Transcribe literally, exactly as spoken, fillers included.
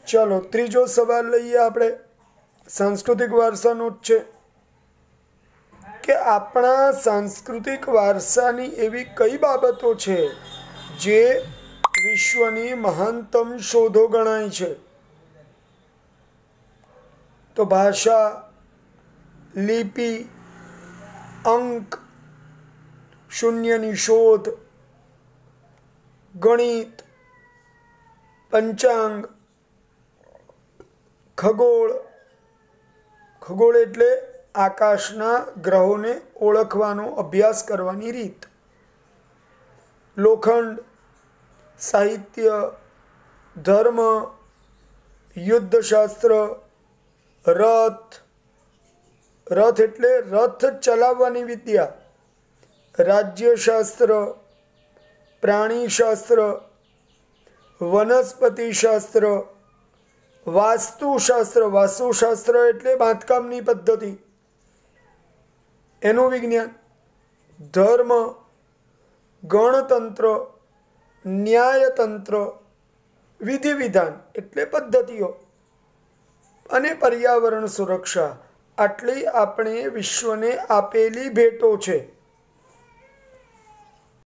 चलो त्रीजो सवाल लईए आपणे सांस्कृतिक वारसानो ज छे के आपणा सांस्कृतिक वारसानी एवी कई बाबतो छे जे विश्वनी महानतम शोधो गणाय छे। तो भाषा, लिपि, अंक, शून्यनी शोध, गणित, पंचांग, खगोळ। खगोळ एटले आकाशना ग्रहोने ओळखवानो अभ्यास करवानी रीत। लोखंड, साहित्य, धर्म, युद्धशास्त्र, रथ। रथ एटले रथ चलाववानी विद्या। राज्यशास्त्र, प्राणीशास्त्र, वनस्पतिशास्त्र, वास्तुशास्त्र। वास्तुशास्त्र एटले बांधकामनी पद्धति एनु विज्ञान। धर्म, गणतंत्र, न्यायतंत्र, विधि विधान एटले पद्धतिओ अने पर्यावरण सुरक्षा आटली आपणे विश्वने आपेली भेटो छे।